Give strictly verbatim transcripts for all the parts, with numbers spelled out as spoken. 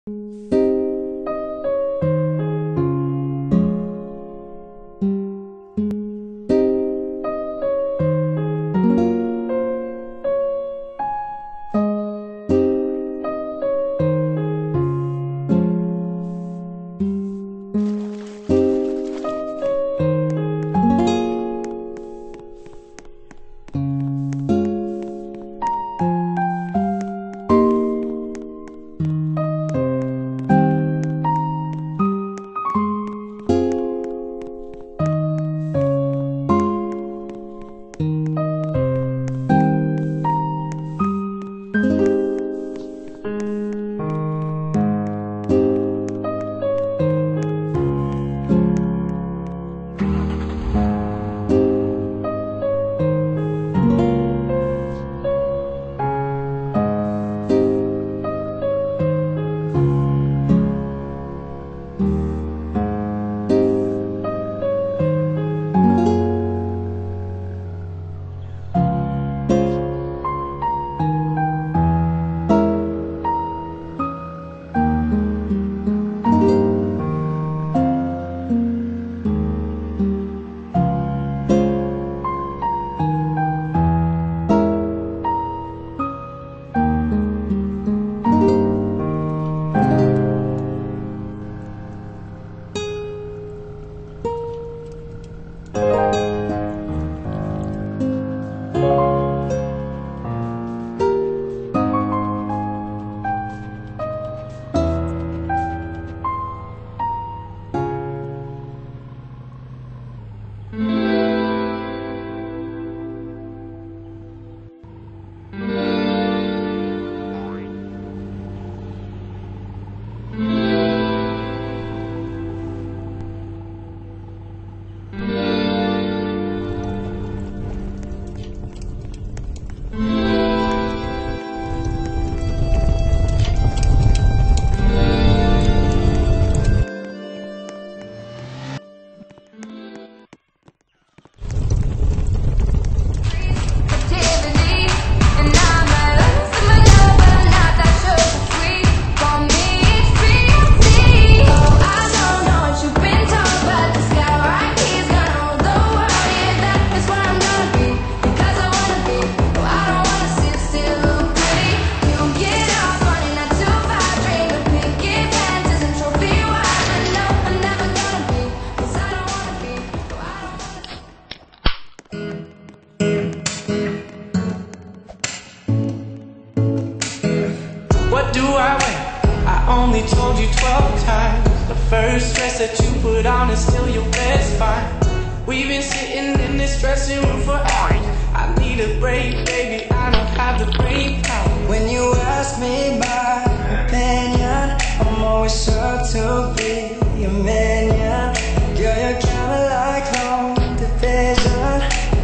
What do I weigh? I only told you twelve times. The first dress that you put on is still your best find. We've been sitting in this dressing room for hours. I need a break, baby, I don't have the brain power. When you ask me my opinion, I'm always sure to be your minion. Girl, you're kinda like long division.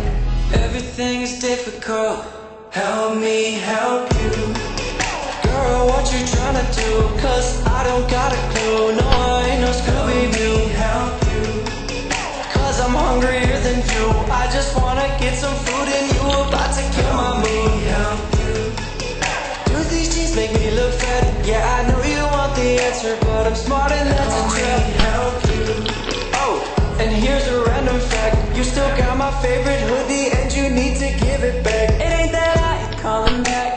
Everything is difficult, help me help you. Girl, what you tryna do? Cause I don't got a clue. No, I ain't no Scooby-Doo. Help you, cause I'm hungrier than you. I just wanna get some food and you about to kill my mood. Help you, do these jeans make me look fat? Yeah, I know you want the answer, but I'm smart enough to try. Help you. Oh, and here's a random fact. You still got my favorite hoodie and you need to give it back. It ain't that I ain't calling back,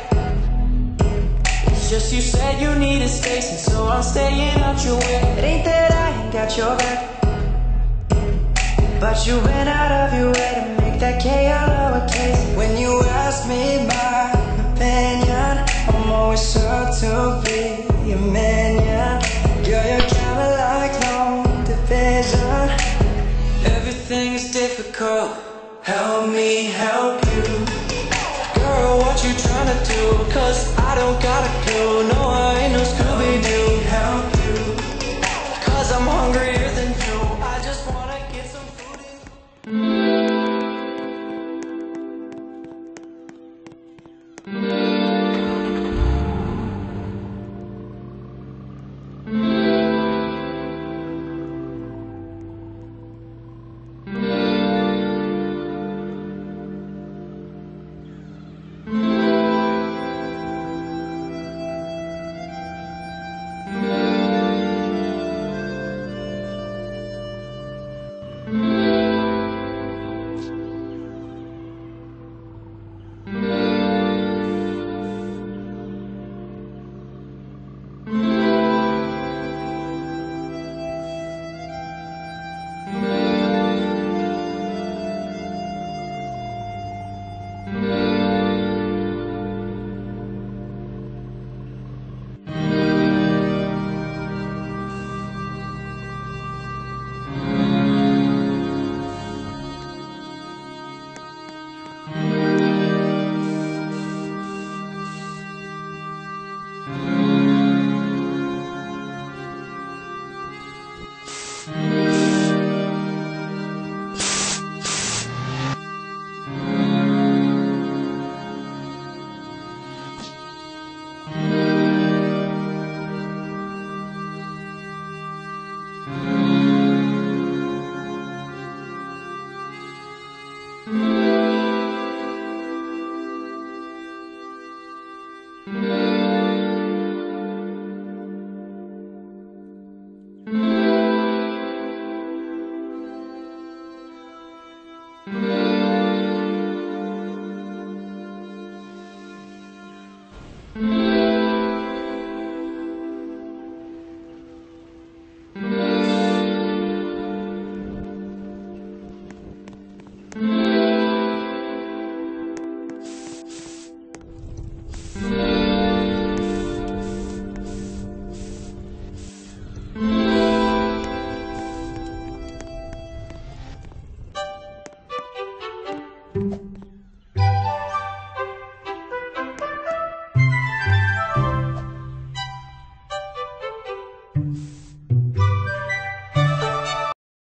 just you said you needed space, and so I'm staying out your way. It ain't that I ain't got your back, but you went out of your way to make that K a lowercase. When you ask me my opinion, I'm always sure to be your minion. Girl, you're kinda like long division. Everything is difficult, help me help you. Girl, what you tryna do? Cause I don't got a clue. No, I ain't no Scooby-Doo. Help you, cause I'm hungrier than you. I just wanna get some food in.